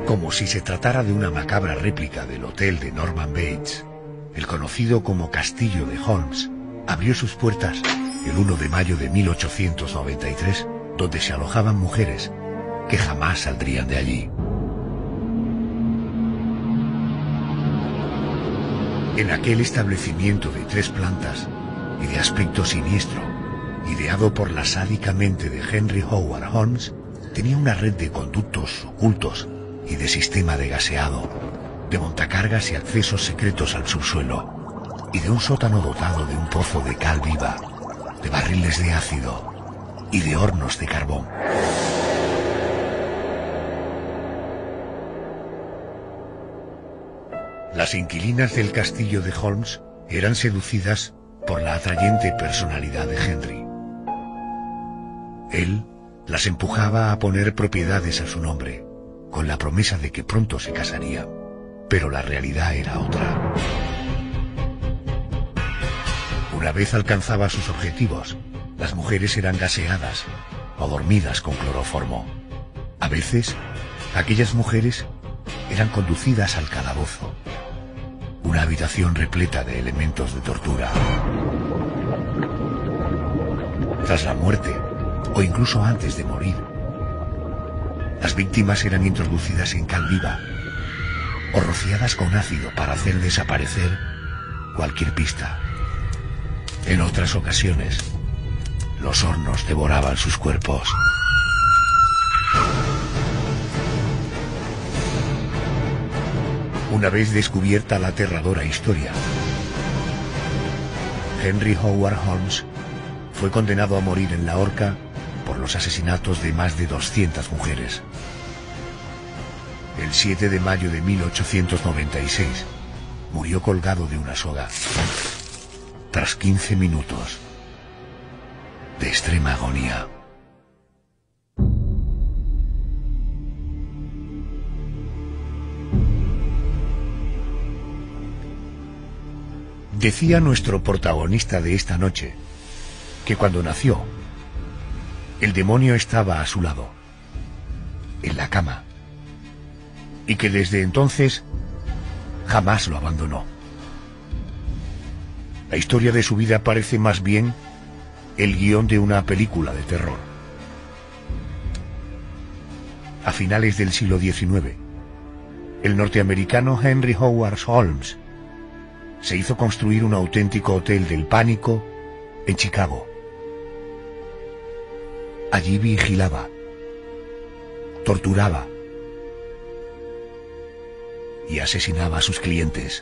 Como si se tratara de una macabra réplica del hotel de Norman Bates, el conocido como Castillo de Holmes abrió sus puertas el 1 de mayo de 1893, donde se alojaban mujeres que jamás saldrían de allí. En aquel establecimiento de 3 plantas y de aspecto siniestro, ideado por la sádica mente de Henry Howard Holmes, tenía una red de conductos ocultos y de sistema de gaseado, de montacargas y accesos secretos al subsuelo, y de un sótano dotado de un pozo de cal viva, de barriles de ácido y de hornos de carbón. Las inquilinas del castillo de Holmes eran seducidas por la atrayente personalidad de Henry. Él las empujaba a poner propiedades a su nombre, con la promesa de que pronto se casarían, pero la realidad era otra. Una vez alcanzaba sus objetivos, las mujeres eran gaseadas o dormidas con cloroformo. A veces, aquellas mujeres eran conducidas al calabozo, una habitación repleta de elementos de tortura. Tras la muerte, o incluso antes de morir, las víctimas eran introducidas en cal viva o rociadas con ácido para hacer desaparecer cualquier pista. En otras ocasiones, los hornos devoraban sus cuerpos. Una vez descubierta la aterradora historia, Henry Howard Holmes fue condenado a morir en la horca por los asesinatos de más de 200 mujeres. El 7 de mayo de 1896 murió colgado de una soga, tras 15 minutos de extrema agonía. Decía nuestro protagonista de esta noche que cuando nació, el demonio estaba a su lado, en la cama, y que desde entonces jamás lo abandonó. La historia de su vida parece más bien el guión de una película de terror. A finales del siglo XIX, el norteamericano Henry Howard Holmes se hizo construir un auténtico hotel del pánico en Chicago. Allí vigilaba, torturaba y asesinaba a sus clientes.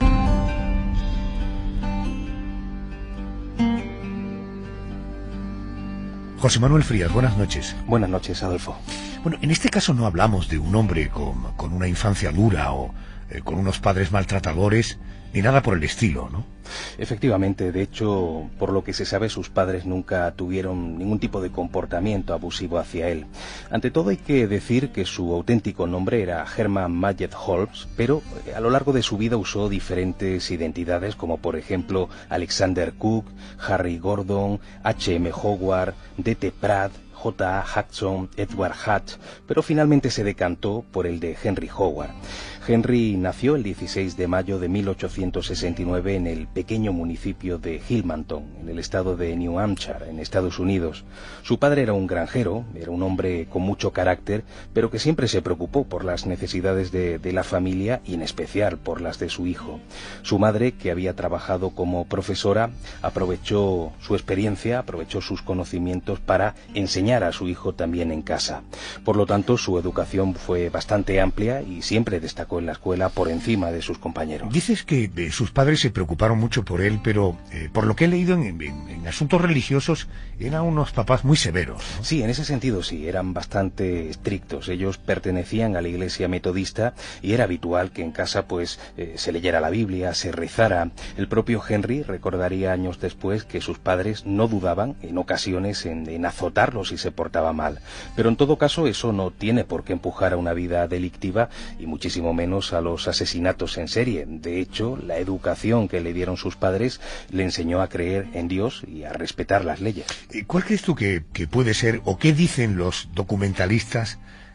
José Manuel Frías, buenas noches. Buenas noches, Adolfo. Bueno, en este caso no hablamos de un hombre con una infancia dura o con unos padres maltratadores, ni nada por el estilo, ¿no? Efectivamente, de hecho, por lo que se sabe, sus padres nunca tuvieron ningún tipo de comportamiento abusivo hacia él. Ante todo hay que decir que su auténtico nombre era Herman Magnet Holmes, pero a lo largo de su vida usó diferentes identidades, como por ejemplo Alexander Cook, Harry Gordon, H.M. Howard, D.T. Pratt, J.A. Hudson, Edward Hatch, pero finalmente se decantó por el de Henry Howard. Henry nació el 16 de mayo de 1869 en el pequeño municipio de Hillmanton, en el estado de New Hampshire, en Estados Unidos. Su padre era un granjero, era un hombre con mucho carácter, pero que siempre se preocupó por las necesidades de la familia y en especial por las de su hijo. Su madre, que había trabajado como profesora, aprovechó su experiencia, aprovechó sus conocimientos para enseñar a su hijo también en casa. Por lo tanto, su educación fue bastante amplia y siempre destacó en la escuela por encima de sus compañeros. Dices que sus padres se preocuparon mucho por él, pero por lo que he leído en asuntos religiosos, eran unos papás muy severos, ¿no? Sí, en ese sentido sí, eran bastante estrictos. Ellos pertenecían a la iglesia metodista y era habitual que en casa se leyera la Biblia, se rezara. El propio Henry recordaría años después que sus padres no dudaban en ocasiones en azotarlo si se portaba mal. Pero en todo caso eso no tiene por qué empujar a una vida delictiva y muchísimo menos a los asesinatos en serie. De hecho, la educación que le dieron sus padres le enseñó a creer en Dios y a respetar las leyes. ¿Cuál crees tú que puede ser, o qué dicen los documentalistas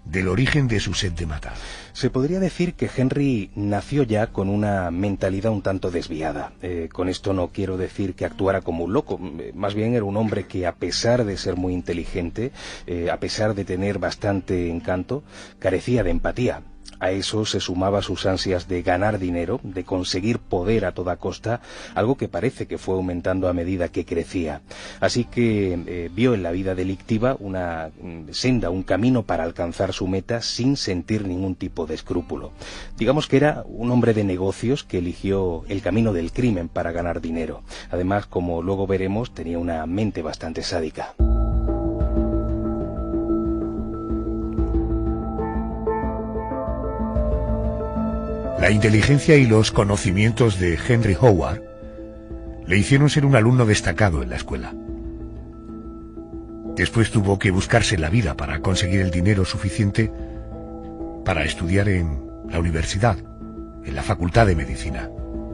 del origen de su sed de matar. Se podría decir que Henry nació ya con una mentalidad un tanto desviada. Con esto no quiero decir que actuara como un loco, más bien era un hombre que, a pesar de ser muy inteligente, a pesar de tener bastante encanto, carecía de empatía. A eso se sumaba sus ansias de ganar dinero, de conseguir poder a toda costa, algo que parece que fue aumentando a medida que crecía. Así que vio en la vida delictiva una senda, un camino para alcanzar su meta sin sentir ningún tipo de escrúpulo. Digamos que era un hombre de negocios que eligió el camino del crimen para ganar dinero. Además, como luego veremos, tenía una mente bastante sádica. La inteligencia y los conocimientos de Henry Howard le hicieron ser un alumno destacado en la escuela. Después tuvo que buscarse la vida para conseguir el dinero suficiente para estudiar en la universidad, en la Facultad de Medicina.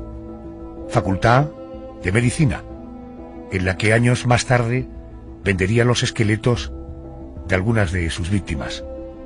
Facultad de Medicina, en la que años más tarde vendería los esqueletos de algunas de sus víctimas.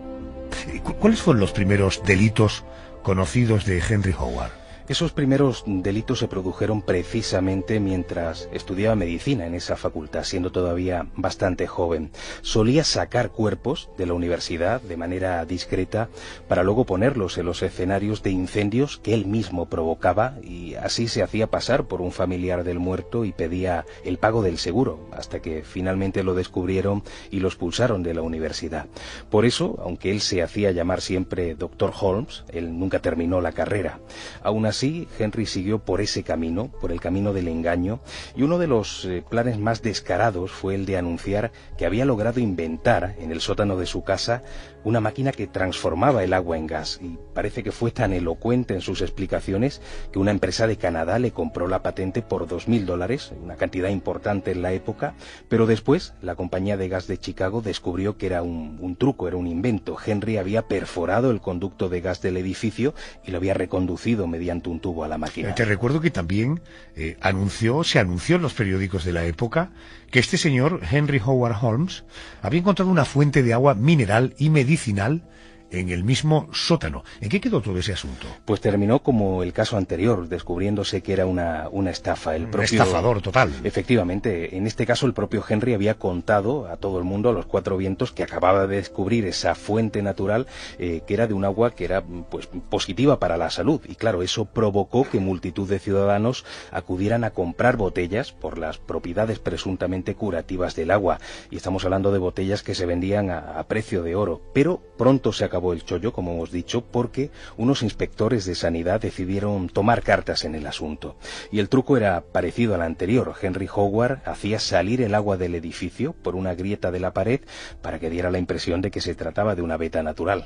¿Cuáles fueron los primeros delitos conocidos de Henry Howard? Esos primeros delitos se produjeron precisamente mientras estudiaba medicina en esa facultad, siendo todavía bastante joven. Solía sacar cuerpos de la universidad de manera discreta para luego ponerlos en los escenarios de incendios que él mismo provocaba, y así se hacía pasar por un familiar del muerto y pedía el pago del seguro, hasta que finalmente lo descubrieron y lo expulsaron de la universidad. Por eso, aunque él se hacía llamar siempre Dr. Holmes, él nunca terminó la carrera. Aún así, Henry siguió por ese camino, por el camino del engaño, y uno de los planes más descarados fue el de anunciar que había logrado inventar en el sótano de su casa una máquina que transformaba el agua en gas, y parece que fue tan elocuente en sus explicaciones que una empresa de Canadá le compró la patente por $2.000, una cantidad importante en la época, pero después la compañía de gas de Chicago descubrió que era un truco, era un invento. Henry había perforado el conducto de gas del edificio y lo había reconducido mediante un tubo a la máquina. Te recuerdo que también se anunció en los periódicos de la época que este señor, Henry Howard Holmes, había encontrado una fuente de agua mineral y medicinal en el mismo sótano. ¿En qué quedó todo ese asunto? Pues terminó como el caso anterior, descubriéndose que era una estafa. Un estafador total. Efectivamente, en este caso el propio Henry había contado a todo el mundo, a los cuatro vientos, que acababa de descubrir esa fuente natural que era de un agua que era pues positiva para la salud. Y claro, eso provocó que multitud de ciudadanos acudieran a comprar botellas por las propiedades presuntamente curativas del agua. Y estamos hablando de botellas que se vendían a precio de oro. Pero pronto se acabó el chollo, como hemos dicho, porque unos inspectores de sanidad decidieron tomar cartas en el asunto. Y el truco era parecido al anterior. Henry Howard hacía salir el agua del edificio por una grieta de la pared para que diera la impresión de que se trataba de una veta natural.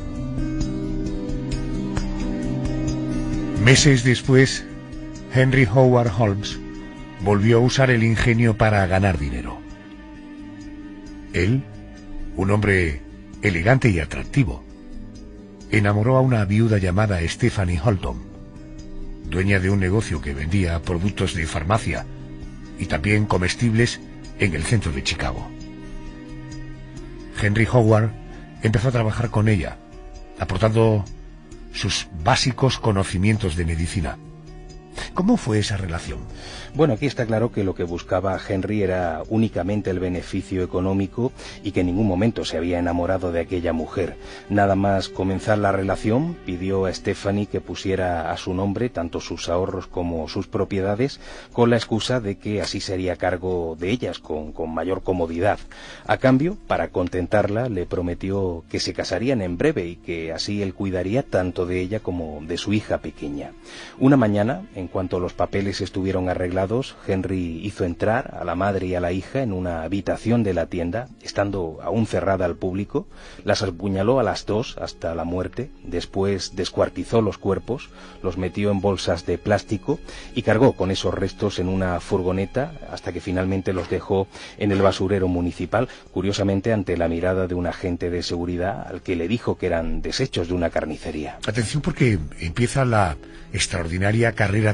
Meses después, Henry Howard Holmes volvió a usar el ingenio para ganar dinero. Él, un hombre elegante y atractivo, enamoró a una viuda llamada Stephanie Holton, dueña de un negocio que vendía productos de farmacia y también comestibles en el centro de Chicago. Henry Howard empezó a trabajar con ella, aportando sus básicos conocimientos de medicina. ¿Cómo fue esa relación? Bueno, aquí está claro que lo que buscaba Henry era únicamente el beneficio económico y que en ningún momento se había enamorado de aquella mujer. Nada más comenzar la relación, pidió a Stephanie que pusiera a su nombre tanto sus ahorros como sus propiedades, con la excusa de que así se haría cargo de ellas con mayor comodidad. A cambio, para contentarla, le prometió que se casarían en breve y que así él cuidaría tanto de ella como de su hija pequeña. Una mañana, en cuanto los papeles estuvieron arreglados, Henry hizo entrar a la madre y a la hija en una habitación de la tienda, estando aún cerrada al público, las apuñaló a las dos hasta la muerte, después descuartizó los cuerpos, los metió en bolsas de plástico y cargó con esos restos en una furgoneta hasta que finalmente los dejó en el basurero municipal, curiosamente ante la mirada de un agente de seguridad al que le dijo que eran desechos de una carnicería. Atención, porque empieza la extraordinaria carrera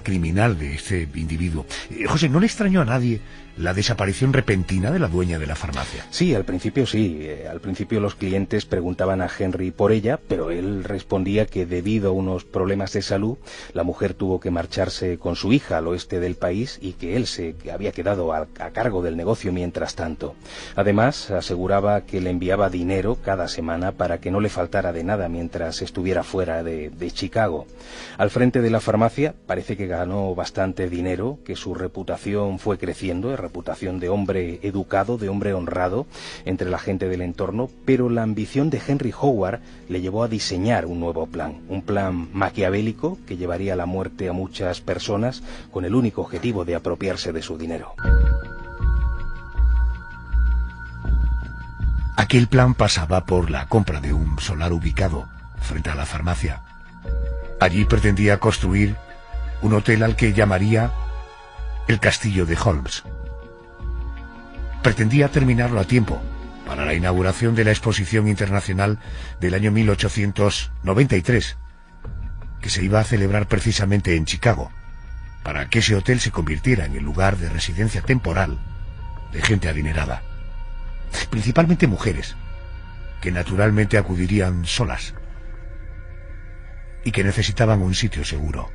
criminal de este individuo. José, ¿no le extrañó a nadie la desaparición repentina de la dueña de la farmacia? Sí, al principio sí. Al principio los clientes preguntaban a Henry por ella, pero él respondía que debido a unos problemas de salud, la mujer tuvo que marcharse con su hija al oeste del país y que él se había quedado a cargo del negocio mientras tanto. Además, aseguraba que le enviaba dinero cada semana para que no le faltara de nada mientras estuviera fuera de Chicago. Al frente de la farmacia parece que ganó bastante dinero, que su reputación fue creciendo, reputación de hombre educado, de hombre honrado entre la gente del entorno, pero la ambición de Henry Howard le llevó a diseñar un nuevo plan, un plan maquiavélico que llevaría a la muerte a muchas personas con el único objetivo de apropiarse de su dinero. Aquel plan pasaba por la compra de un solar ubicado frente a la farmacia. Allí pretendía construir un hotel al que llamaría el Castillo de Holmes. Pretendía terminarlo a tiempo para la inauguración de la Exposición Internacional del año 1893, que se iba a celebrar precisamente en Chicago, para que ese hotel se convirtiera en el lugar de residencia temporal de gente adinerada, principalmente mujeres, que naturalmente acudirían solas y que necesitaban un sitio seguro.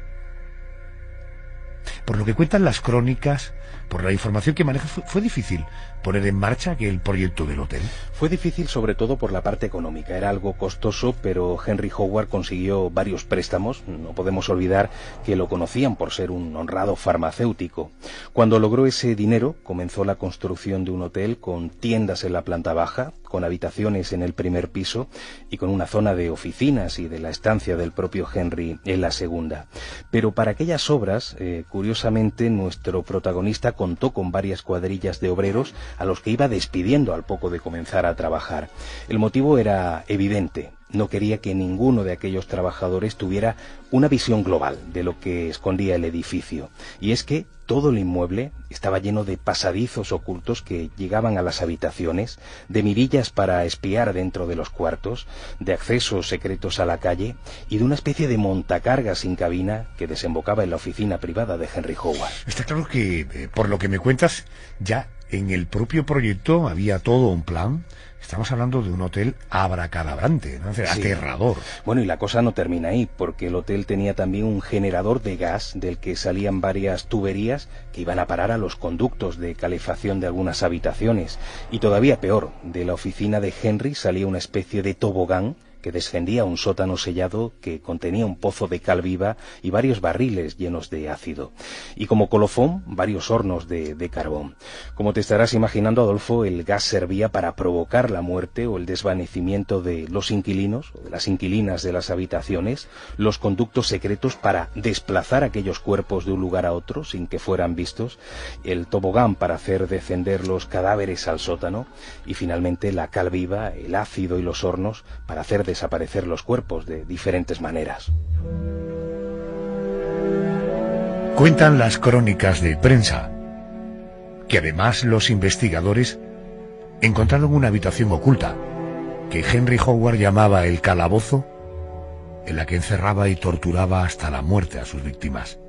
Por lo que cuentan las crónicas, por la información que maneja, fue difícil poner en marcha aquel proyecto del hotel. Fue difícil sobre todo por la parte económica. Era algo costoso, pero Henry Howard consiguió varios préstamos. No podemos olvidar que lo conocían por ser un honrado farmacéutico. Cuando logró ese dinero, comenzó la construcción de un hotel con tiendas en la planta baja, con habitaciones en el primer piso y con una zona de oficinas y de la estancia del propio Henry en la segunda. Pero para aquellas obras, curiosamente, nuestro protagonista contó con varias cuadrillas de obreros a los que iba despidiendo al poco de comenzar a trabajar. El motivo era evidente. No quería que ninguno de aquellos trabajadores tuviera una visión global de lo que escondía el edificio. Y es que todo el inmueble estaba lleno de pasadizos ocultos que llegaban a las habitaciones, de mirillas para espiar dentro de los cuartos, de accesos secretos a la calle y de una especie de montacargas sin cabina que desembocaba en la oficina privada de Henry Howard. Está claro que, por lo que me cuentas, ya en el propio proyecto había todo un plan. Estamos hablando de un hotel abracadabrante, ¿no? Aterrador. Bueno, y la cosa no termina ahí, porque el hotel tenía también un generador de gas del que salían varias tuberías que iban a parar a los conductos de calefacción de algunas habitaciones. Y todavía peor, de la oficina de Henry salía una especie de tobogán que descendía a un sótano sellado que contenía un pozo de cal viva y varios barriles llenos de ácido. Y como colofón, varios hornos de carbón. Como te estarás imaginando, Adolfo, el gas servía para provocar la muerte o el desvanecimiento de los inquilinos o de las inquilinas de las habitaciones, los conductos secretos para desplazar aquellos cuerpos de un lugar a otro sin que fueran vistos, el tobogán para hacer descender los cadáveres al sótano y finalmente la cal viva, el ácido y los hornos para hacer desaparecer los cuerpos de diferentes maneras. Cuentan las crónicas de prensa que además los investigadores encontraron una habitación oculta que Henry Howard llamaba el calabozo, en la que encerraba y torturaba hasta la muerte a sus víctimas.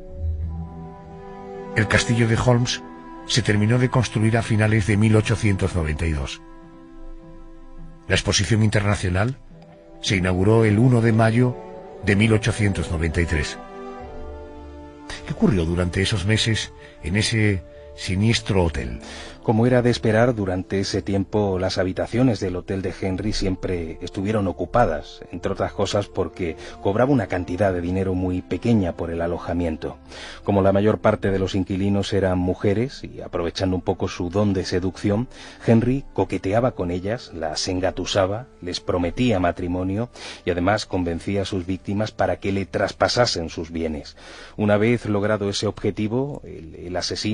El castillo de Holmes se terminó de construir a finales de 1892. La exposición internacional se inauguró el 1 de mayo de 1893. ¿Qué ocurrió durante esos meses en ese siniestro hotel? Como era de esperar, durante ese tiempo las habitaciones del hotel de Henry siempre estuvieron ocupadas, entre otras cosas porque cobraba una cantidad de dinero muy pequeña por el alojamiento. Como la mayor parte de los inquilinos eran mujeres, y aprovechando un poco su don de seducción, Henry coqueteaba con ellas, las engatusaba, les prometía matrimonio y además convencía a sus víctimas para que le traspasasen sus bienes. Una vez logrado ese objetivo, el asesino o el futuro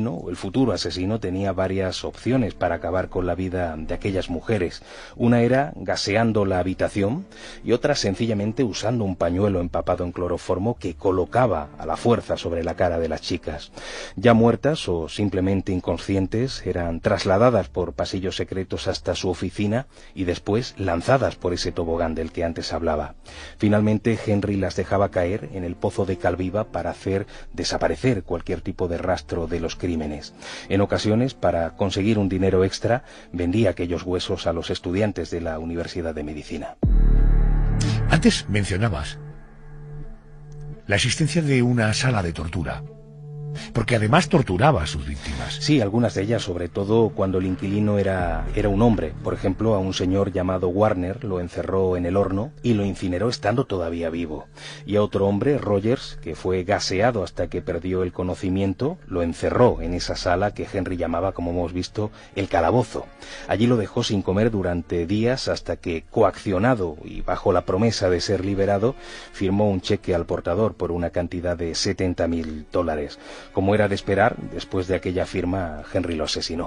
futuro asesino tenía varias opciones para acabar con la vida de aquellas mujeres. Una era gaseando la habitación y otra sencillamente usando un pañuelo empapado en cloroformo que colocaba a la fuerza sobre la cara de las chicas. Ya muertas o simplemente inconscientes, eran trasladadas por pasillos secretos hasta su oficina y después lanzadas por ese tobogán del que antes hablaba. Finalmente Henry las dejaba caer en el pozo de cal viva para hacer desaparecer cualquier tipo de rastro de los crímenes. En ocasiones, para conseguir un dinero extra, vendía aquellos huesos a los estudiantes de la Universidad de Medicina. Antes mencionabas la existencia de una sala de tortura, porque además torturaba a sus víctimas. Sí, algunas de ellas, sobre todo cuando el inquilino era un hombre. Por ejemplo, a un señor llamado Warner lo encerró en el horno y lo incineró estando todavía vivo. Y a otro hombre, Rogers, que fue gaseado hasta que perdió el conocimiento, lo encerró en esa sala que Henry llamaba, como hemos visto, el calabozo. Allí lo dejó sin comer durante días hasta que, coaccionado y bajo la promesa de ser liberado, firmó un cheque al portador por una cantidad de $70,000. Como era de esperar, después de aquella firma, Henry lo asesinó.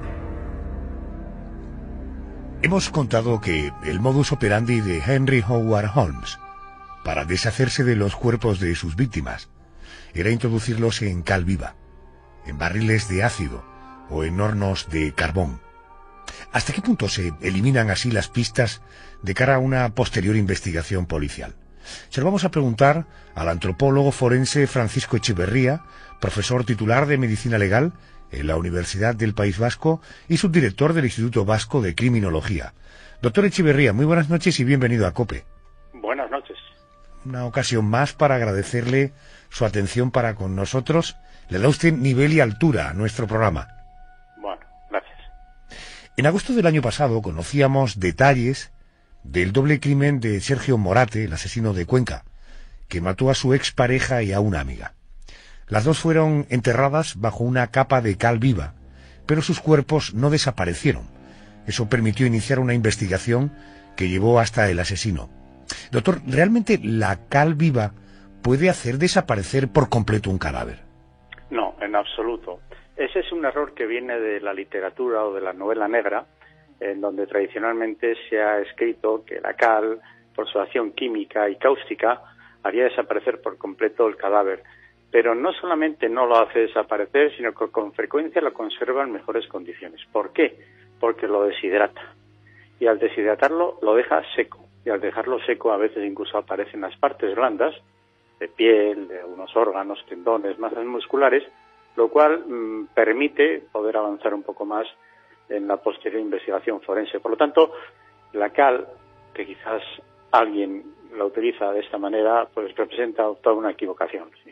Hemos contado que el modus operandi de Henry Howard Holmes para deshacerse de los cuerpos de sus víctimas era introducirlos en cal viva, en barriles de ácido o en hornos de carbón. ¿Hasta qué punto se eliminan así las pistas de cara a una posterior investigación policial? Se lo vamos a preguntar al antropólogo forense Francisco Echeverría, profesor titular de Medicina Legal en la Universidad del País Vasco y subdirector del Instituto Vasco de Criminología. Doctor Echeverría, muy buenas noches y bienvenido a COPE. Buenas noches. Una ocasión más para agradecerle su atención para con nosotros. Le da usted nivel y altura a nuestro programa. Bueno, gracias. En agosto del año pasado conocíamos detalles del doble crimen de Sergio Morate, el asesino de Cuenca, que mató a su expareja y a una amiga. Las dos fueron enterradas bajo una capa de cal viva, pero sus cuerpos no desaparecieron. Eso permitió iniciar una investigación que llevó hasta el asesino. Doctor, ¿realmente la cal viva puede hacer desaparecer por completo un cadáver? No, en absoluto. Ese es un error que viene de la literatura o de la novela negra, en donde tradicionalmente se ha escrito que la cal, por su acción química y cáustica, haría desaparecer por completo el cadáver. Pero no solamente no lo hace desaparecer, sino que con frecuencia lo conserva en mejores condiciones. ¿Por qué? Porque lo deshidrata. Y al deshidratarlo lo deja seco. Y al dejarlo seco a veces incluso aparecen las partes blandas, de piel, de unos órganos, tendones, masas musculares, lo cual permite poder avanzar un poco más en la posterior investigación forense. Por lo tanto, la cal, que quizás alguien la utiliza de esta manera, pues representa toda una equivocación. ¿Sí?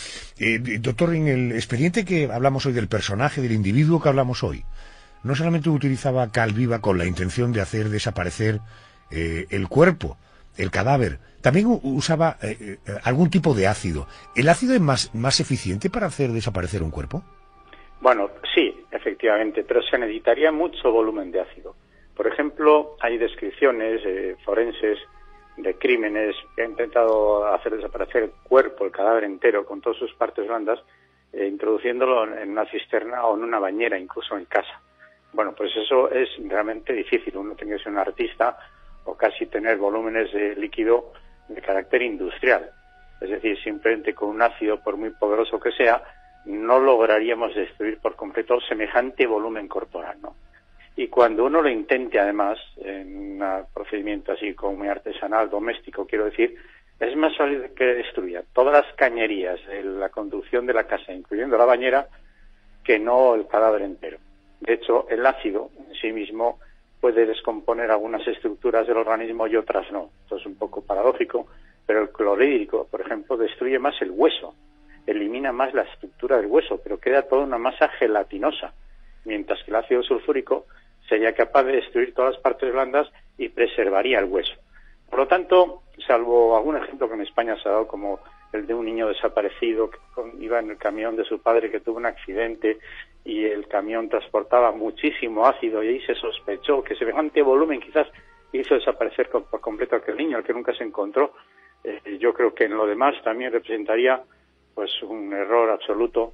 Doctor, en el expediente que hablamos hoy del personaje, del individuo que hablamos hoy, no solamente utilizaba cal viva con la intención de hacer desaparecer el cuerpo, el cadáver, también usaba algún tipo de ácido. ¿El ácido es más eficiente para hacer desaparecer un cuerpo? Bueno, sí, efectivamente, pero se necesitaría mucho volumen de ácido. Por ejemplo, hay descripciones forenses de crímenes que han intentado hacer desaparecer el cuerpo, el cadáver entero, con todas sus partes blandas, introduciéndolo en una cisterna o en una bañera, incluso en casa. Bueno, pues eso es realmente difícil. Uno tiene que ser un artista o casi tener volúmenes de líquido de carácter industrial. Es decir, simplemente con un ácido, por muy poderoso que sea, no lograríamos destruir por completo semejante volumen corporal, ¿no? Y cuando uno lo intente, además, en un procedimiento así como muy artesanal, doméstico, quiero decir, es más fácil que destruya todas las cañerías de la conducción de la casa, incluyendo la bañera, que no el cadáver entero. De hecho, el ácido en sí mismo puede descomponer algunas estructuras del organismo y otras no. Esto es un poco paradójico, pero el clorhídrico, por ejemplo, destruye más el hueso, elimina más la estructura del hueso, pero queda toda una masa gelatinosa, mientras que el ácido sulfúrico sería capaz de destruir todas las partes blandas y preservaría el hueso. Por lo tanto, salvo algún ejemplo que en España se ha dado, como el de un niño desaparecido que iba en el camión de su padre que tuvo un accidente y el camión transportaba muchísimo ácido y ahí se sospechó que semejante volumen quizás hizo desaparecer por completo a aquel niño, al que nunca se encontró. Yo creo que en lo demás también representaría pues un error absoluto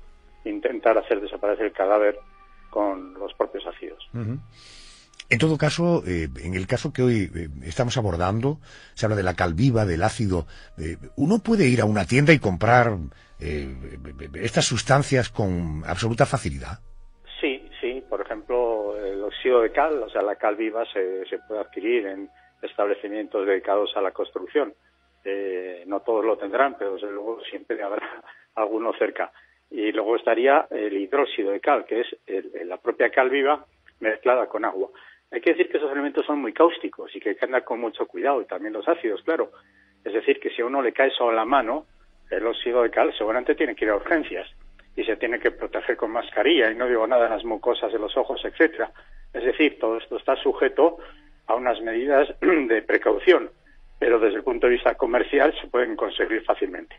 intentar hacer desaparecer el cadáver con los propios ácidos. En todo caso, en el caso que hoy estamos abordando, se habla de la cal viva, del ácido. ¿Uno puede ir a una tienda y comprar estas sustancias con absoluta facilidad? Sí. Por ejemplo, el óxido de cal, o sea, la cal viva se puede adquirir en establecimientos dedicados a la construcción. No todos lo tendrán, pero desde luego siempre habrá alguno cerca. Y luego estaría el hidróxido de cal, que es la propia cal viva mezclada con agua. Hay que decir que esos elementos son muy cáusticos y que hay que andar con mucho cuidado, y también los ácidos, claro. Es decir, que si a uno le cae eso a la mano, el óxido de cal seguramente tiene que ir a urgencias y se tiene que proteger con mascarilla, y no digo nada de las mucosas de los ojos, etcétera. Es decir, todo esto está sujeto a unas medidas de precaución, pero desde el punto de vista comercial se pueden conseguir fácilmente.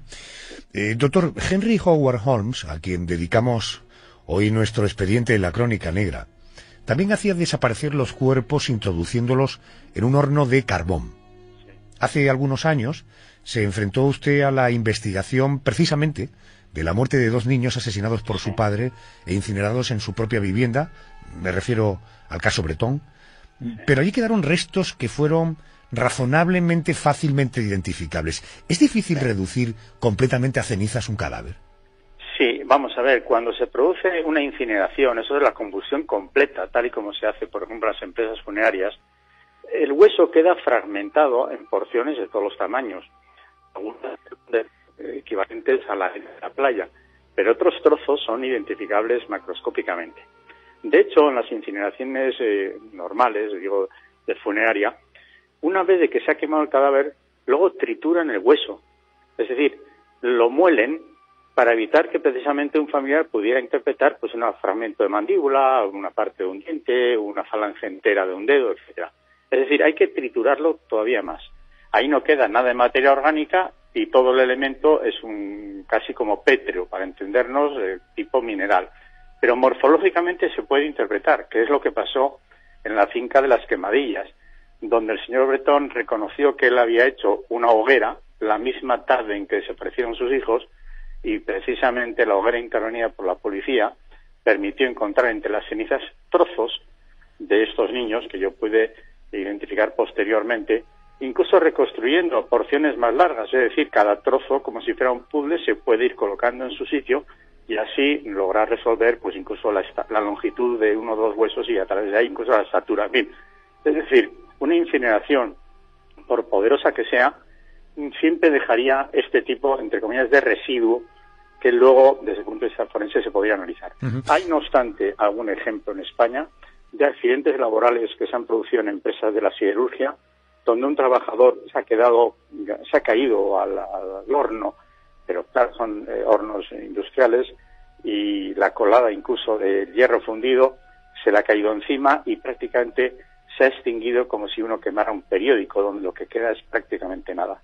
Doctor Henry Howard Holmes, a quien dedicamos hoy nuestro expediente de la Crónica Negra, también hacía desaparecer los cuerpos introduciéndolos en un horno de carbón. Sí. Hace algunos años se enfrentó usted a la investigación precisamente de la muerte de 2 niños asesinados por su padre e incinerados en su propia vivienda. Me refiero al caso Bretón. Pero allí quedaron restos que fueron razonablemente fácilmente identificables. ¿Es difícil reducir completamente a cenizas un cadáver? Sí, vamos a ver, cuando se produce una incineración, eso es la combustión completa, tal y como se hace, por ejemplo, en las empresas funerarias, el hueso queda fragmentado en porciones de todos los tamaños, algunas equivalentes a la playa, pero otros trozos son identificables macroscópicamente. De hecho, en las incineraciones normales, digo, de funeraria, una vez de que se ha quemado el cadáver, luego trituran el hueso, es decir, lo muelen para evitar que precisamente un familiar pudiera interpretar pues un fragmento de mandíbula, una parte de un diente, una falange entera de un dedo, etcétera. Es decir, hay que triturarlo todavía más. Ahí no queda nada de materia orgánica y todo el elemento es casi como pétreo, para entendernos, tipo mineral. Pero morfológicamente se puede interpretar, que es lo que pasó en la finca de las Quemadillas, donde el señor Bretón reconoció que él había hecho una hoguera la misma tarde en que desaparecieron sus hijos, y precisamente la hoguera intervenida por la policía permitió encontrar entre las cenizas trozos de estos niños que yo pude identificar posteriormente, incluso reconstruyendo porciones más largas, es decir, cada trozo, como si fuera un puzzle, se puede ir colocando en su sitio y así lograr resolver pues incluso la longitud de 1 o 2 huesos y a través de ahí incluso la estatura. En fin, es decir, una incineración, por poderosa que sea, siempre dejaría este tipo, entre comillas, de residuo que luego, desde el punto de vista forense, se podría analizar. Hay, no obstante, algún ejemplo en España de accidentes laborales que se han producido en empresas de la siderurgia, donde un trabajador se ha caído al horno, pero claro, son hornos industriales, y la colada incluso de hierro fundido se le ha caído encima y prácticamente se ha extinguido como si uno quemara un periódico, donde lo que queda es prácticamente nada.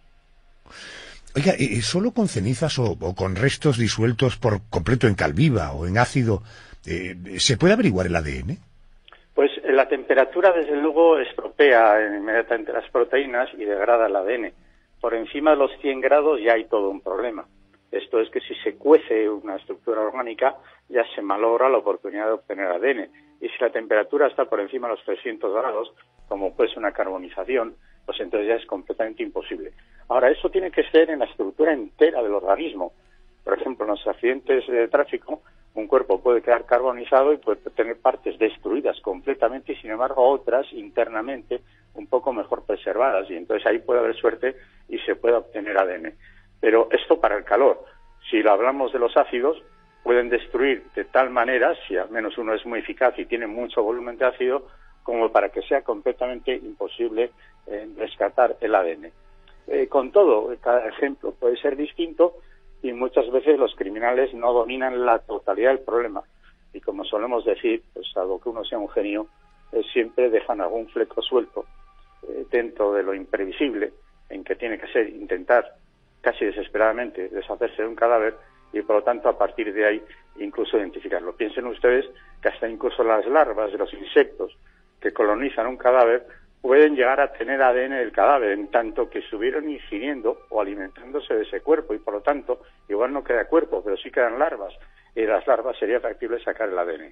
Oiga, ¿solo con cenizas o con restos disueltos por completo en cal viva o en ácido se puede averiguar el ADN? Pues la temperatura, desde luego, estropea inmediatamente las proteínas y degrada el ADN. Por encima de los 100 grados ya hay todo un problema. Esto es que si se cuece una estructura orgánica, ya se malogra la oportunidad de obtener ADN. Y si la temperatura está por encima de los 300 grados, como puede ser una carbonización, pues entonces ya es completamente imposible. Ahora, eso tiene que ser en la estructura entera del organismo. Por ejemplo, en los accidentes de tráfico, un cuerpo puede quedar carbonizado y puede tener partes destruidas completamente y, sin embargo, otras internamente un poco mejor preservadas. Y entonces ahí puede haber suerte y se puede obtener ADN. Pero esto para el calor. Si lo hablamos de los ácidos, pueden destruir de tal manera, si al menos uno es muy eficaz y tiene mucho volumen de ácido, como para que sea completamente imposible rescatar el ADN. Con todo, cada ejemplo puede ser distinto y muchas veces los criminales no dominan la totalidad del problema. Y como solemos decir, pues salvo que uno sea un genio, siempre dejan algún fleco suelto dentro de lo imprevisible, en que tiene que ser intentar casi desesperadamente deshacerse de un cadáver y por lo tanto a partir de ahí incluso identificarlo. Piensen ustedes que hasta incluso las larvas de los insectos que colonizan un cadáver pueden llegar a tener ADN del cadáver, en tanto que estuvieron ingiriendo o alimentándose de ese cuerpo, y por lo tanto, igual no queda cuerpo, pero sí quedan larvas, y de las larvas sería factible sacar el ADN.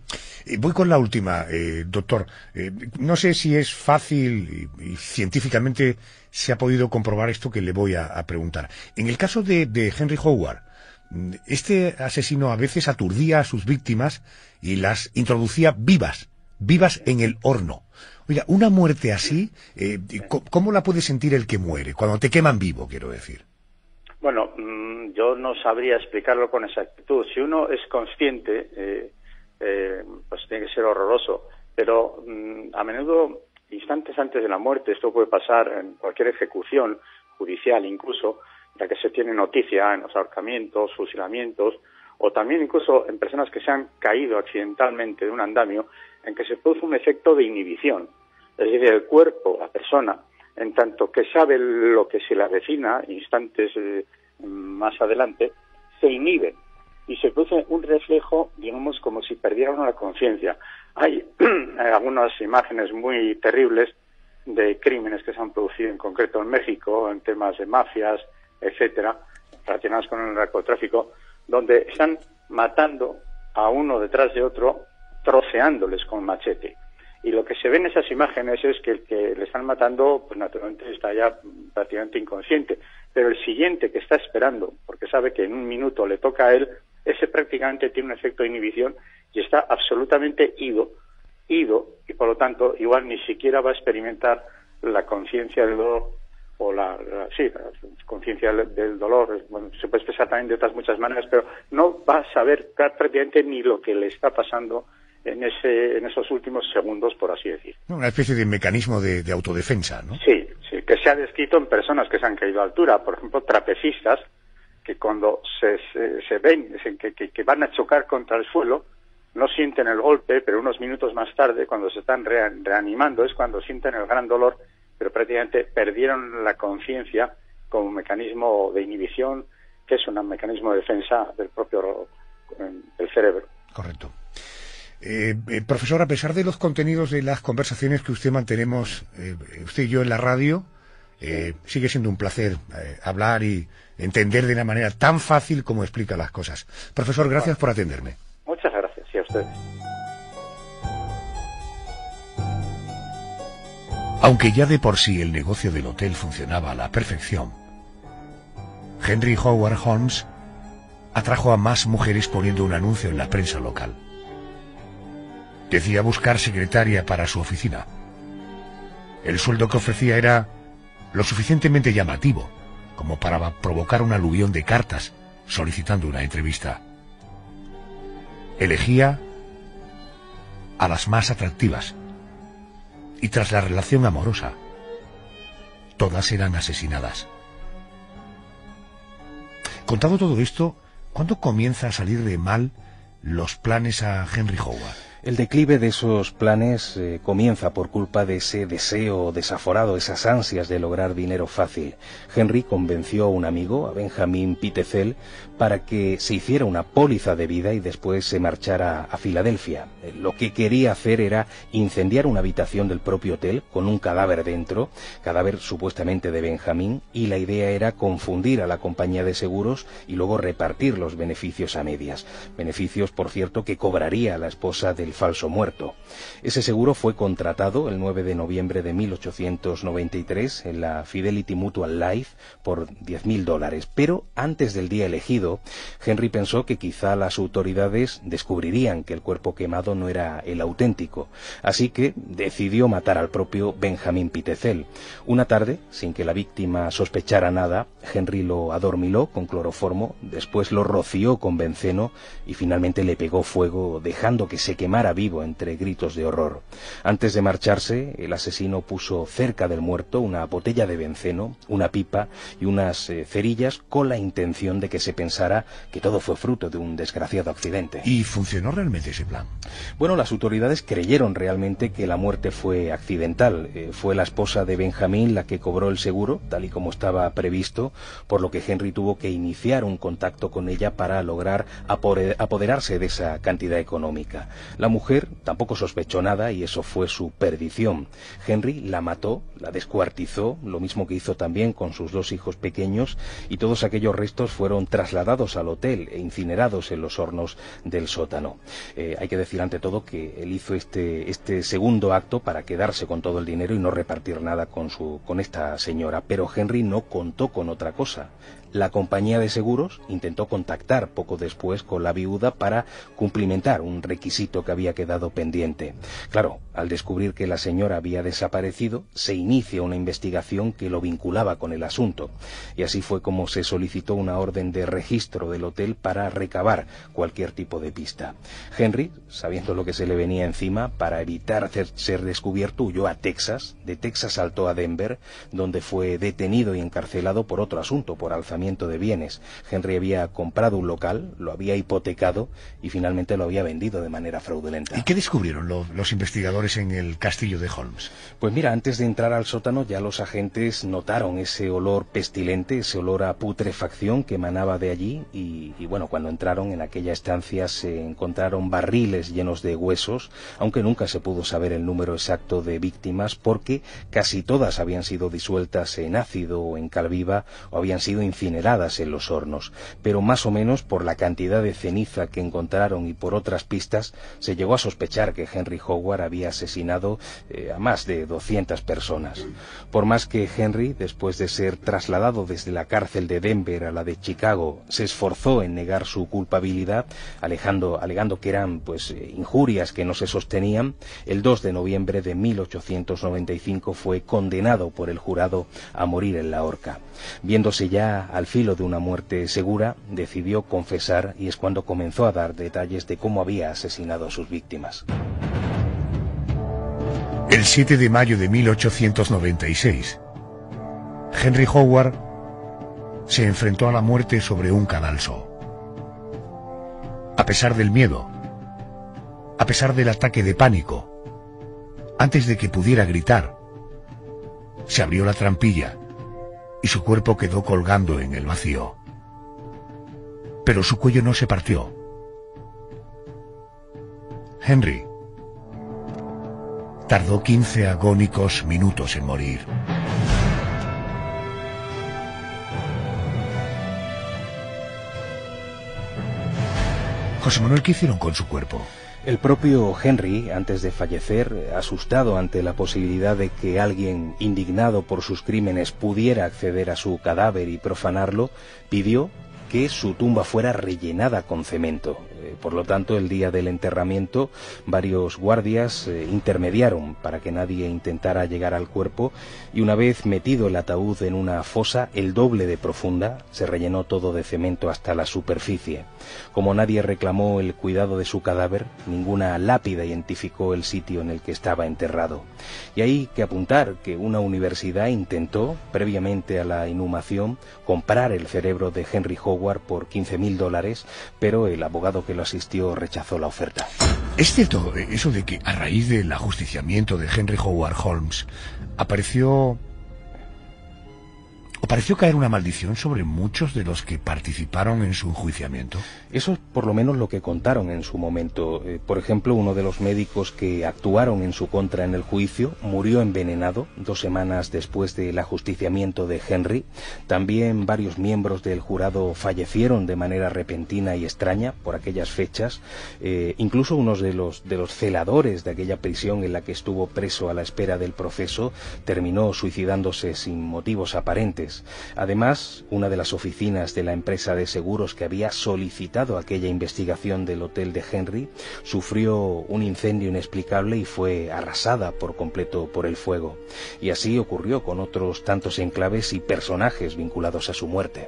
Voy con la última, doctor. No sé si es fácil y científicamente se ha podido comprobar esto que le voy a preguntar. En el caso de Henry Howard, este asesino a veces aturdía a sus víctimas y las introducía vivas en el horno. Oiga, una muerte así, ¿cómo la puede sentir el que muere? Cuando te queman vivo, quiero decir. Bueno, yo no sabría explicarlo con exactitud. Si uno es consciente, pues tiene que ser horroroso. Pero a menudo, instantes antes de la muerte, esto puede pasar en cualquier ejecución judicial incluso, ya que se tiene noticia en los ahorcamientos, fusilamientos, o también incluso en personas que se han caído accidentalmente de un andamio, en que se produce un efecto de inhibición. Es decir, el cuerpo, la persona, en tanto que sabe lo que se le avecina, instantes más adelante, se inhibe y se produce un reflejo, digamos, como si perdieran la conciencia. Hay algunas imágenes muy terribles de crímenes que se han producido en concreto en México, en temas de mafias, etcétera, relacionados con el narcotráfico, donde están matando a uno detrás de otro, troceándoles con machete. Y lo que se ve en esas imágenes es que el que le están matando, pues naturalmente está ya prácticamente inconsciente, pero el siguiente que está esperando, porque sabe que en un minuto le toca a él, ese prácticamente tiene un efecto de inhibición y está absolutamente ido, y por lo tanto igual ni siquiera va a experimentar la conciencia del dolor, o la conciencia del dolor. Bueno, se puede expresar también de otras muchas maneras, pero no va a saber prácticamente ni lo que le está pasando en esos últimos segundos, por así decir. Una especie de mecanismo de autodefensa, ¿no? Sí, que se ha descrito en personas que se han caído a altura, por ejemplo, trapecistas, que cuando se ven que van a chocar contra el suelo, no sienten el golpe, pero unos minutos más tarde, cuando se están reanimando, es cuando sienten el gran dolor, pero prácticamente perdieron la conciencia como mecanismo de inhibición, que es un mecanismo de defensa del propio del cerebro. Correcto. Profesor, a pesar de los contenidos de las conversaciones que mantenemos usted y yo en la radio, sigue siendo un placer hablar y entender de una manera tan fácil como explica las cosas. Profesor, gracias por atenderme. Muchas gracias, y a ustedes. Aunque ya de por sí el negocio del hotel funcionaba a la perfección, Henry Howard Holmes atrajo a más mujeres poniendo un anuncio en la prensa local. Decía buscar secretaria para su oficina. El sueldo que ofrecía era lo suficientemente llamativo como para provocar un aluvión de cartas solicitando una entrevista. Elegía a las más atractivas y tras la relación amorosa, todas eran asesinadas. Contado todo esto, ¿cuándo comienza a salir de mal los planes a Henry Howard? El declive de esos planes comienza por culpa de ese deseo desaforado, esas ansias de lograr dinero fácil. Henry convenció a un amigo, a Benjamin Pitezel, para que se hiciera una póliza de vida y después se marchara a Filadelfia. Lo que quería hacer era incendiar una habitación del propio hotel con un cadáver dentro, cadáver supuestamente de Benjamin, y la idea era confundir a la compañía de seguros y luego repartir los beneficios a medias. Beneficios, por cierto, que cobraría la esposa del falso muerto. Ese seguro fue contratado el 9 de noviembre de 1893 en la Fidelity Mutual Life por $10.000, pero antes del día elegido, Henry pensó que quizá las autoridades descubrirían que el cuerpo quemado no era el auténtico, así que decidió matar al propio Benjamin Pitezel. Una tarde, sin que la víctima sospechara nada, Henry lo adormiló con cloroformo, después lo roció con benceno y finalmente le pegó fuego, dejando que se quemara vivo entre gritos de horror. Antes de marcharse, el asesino puso cerca del muerto una botella de benceno, una pipa y unas cerillas con la intención de que se pensara que todo fue fruto de un desgraciado accidente. ¿Y funcionó realmente ese plan? Bueno, las autoridades creyeron realmente que la muerte fue accidental. Fue la esposa de Benjamin la que cobró el seguro, tal y como estaba previsto, por lo que Henry tuvo que iniciar un contacto con ella para lograr apoderarse de esa cantidad económica. La mujer tampoco sospechó nada y eso fue su perdición. Henry la mató, la descuartizó, lo mismo que hizo también con sus 2 hijos pequeños, y todos aquellos restos fueron trasladados al hotel e incinerados en los hornos del sótano. Hay que decir ante todo que él hizo este segundo acto para quedarse con todo el dinero y no repartir nada con esta señora, pero Henry no contó con otra cosa. La compañía de seguros intentó contactar poco después con la viuda para cumplimentar un requisito que había quedado pendiente. Claro, al descubrir que la señora había desaparecido, se inicia una investigación que lo vinculaba con el asunto. Y así fue como se solicitó una orden de registro del hotel para recabar cualquier tipo de pista. Henry, sabiendo lo que se le venía encima, para evitar ser descubierto, huyó a Texas. De Texas saltó a Denver, donde fue detenido y encarcelado por otro asunto, por alzamiento de bienes. Henry había comprado un local, lo había hipotecado y finalmente lo había vendido de manera fraudulenta. ¿Y qué descubrieron los investigadores en el castillo de Holmes? Pues mira, antes de entrar al sótano ya los agentes notaron ese olor pestilente, ese olor a putrefacción que emanaba de allí y bueno, cuando entraron en aquella estancia se encontraron barriles llenos de huesos, aunque nunca se pudo saber el número exacto de víctimas porque casi todas habían sido disueltas en ácido o en cal viva o habían sido incineradas en los hornos, pero más o menos por la cantidad de ceniza que encontraron y por otras pistas se llegó a sospechar que Henry Howard había asesinado a más de 200 personas. Por más que Henry, después de ser trasladado desde la cárcel de Denver a la de Chicago, se esforzó en negar su culpabilidad, alegando que eran injurias que no se sostenían, el 2 de noviembre de 1895 fue condenado por el jurado a morir en la horca. Viéndose ya al filo de una muerte segura, decidió confesar y es cuando comenzó a dar detalles de cómo había asesinado a sus víctimas. El 7 de mayo de 1896, Henry Howard se enfrentó a la muerte sobre un cadalso. A pesar del miedo, a pesar del ataque de pánico, antes de que pudiera gritar, se abrió la trampilla y su cuerpo quedó colgando en el vacío. Pero su cuello no se partió. Henry tardó 15 agónicos minutos en morir. José Manuel, ¿qué hicieron con su cuerpo? El propio Henry, antes de fallecer, asustado ante la posibilidad de que alguien indignado por sus crímenes pudiera acceder a su cadáver y profanarlo, pidió que su tumba fuera rellenada con cemento. Por lo tanto, el día del enterramiento, varios guardias intermediaron para que nadie intentara llegar al cuerpo y una vez metido el ataúd en una fosa, el doble de profunda, se rellenó todo de cemento hasta la superficie. Como nadie reclamó el cuidado de su cadáver, ninguna lápida identificó el sitio en el que estaba enterrado. Y hay que apuntar que una universidad intentó, previamente a la inhumación, comprar el cerebro de Henry Howard por $15,000, pero el abogado que lo asistió rechazó la oferta. ¿Es cierto eso de que a raíz del ajusticiamiento de Henry Howard Holmes pareció caer una maldición sobre muchos de los que participaron en su enjuiciamiento? Eso es por lo menos lo que contaron en su momento. Por ejemplo, uno de los médicos que actuaron en su contra en el juicio murió envenenado 2 semanas después del ajusticiamiento de Henry. También varios miembros del jurado fallecieron de manera repentina y extraña por aquellas fechas. Incluso uno de los celadores de aquella prisión en la que estuvo preso a la espera del proceso terminó suicidándose sin motivos aparentes. Además, una de las oficinas de la empresa de seguros que había solicitado aquella investigación del hotel de Henry sufrió un incendio inexplicable y fue arrasada por completo por el fuego. Y así ocurrió con otros tantos enclaves y personajes vinculados a su muerte.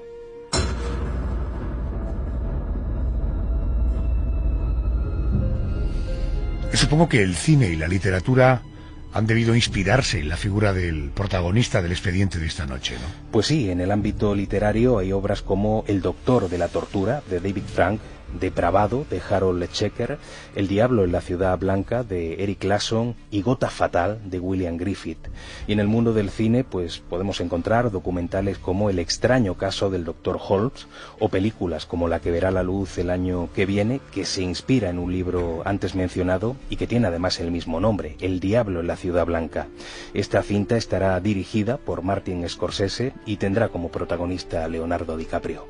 Supongo que el cine y la literatura han debido inspirarse en la figura del protagonista del expediente de esta noche, ¿no? Pues sí, en el ámbito literario hay obras como El doctor de la tortura, de David Frank, Depravado, de Harold Checker, El diablo en la ciudad blanca, de Eric Larson, y Gota fatal, de William Griffith. Y en el mundo del cine, pues podemos encontrar documentales como El extraño caso del Dr. Holmes, o películas como la que verá la luz el año que viene, que se inspira en un libro antes mencionado y que tiene además el mismo nombre, El diablo en la ciudad blanca. Esta cinta estará dirigida por Martin Scorsese y tendrá como protagonista a Leonardo DiCaprio.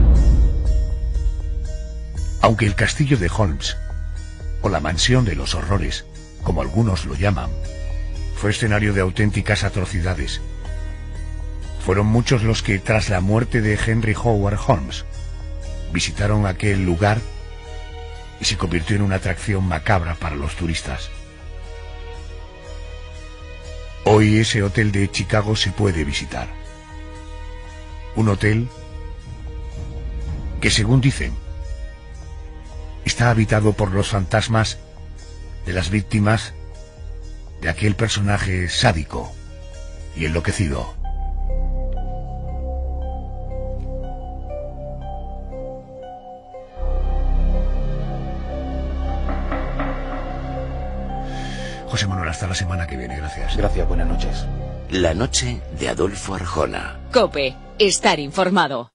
Aunque el castillo de Holmes, o la mansión de los horrores, como algunos lo llaman, fue escenario de auténticas atrocidades, fueron muchos los que, tras la muerte de Henry Howard Holmes, visitaron aquel lugar y se convirtió en una atracción macabra para los turistas. Hoy ese hotel de Chicago se puede visitar. Un hotel que, según dicen, está habitado por los fantasmas de las víctimas de aquel personaje sádico y enloquecido. José Manuel, hasta la semana que viene. Gracias. Gracias, buenas noches. La noche de Adolfo Arjona. COPE. Estar informado.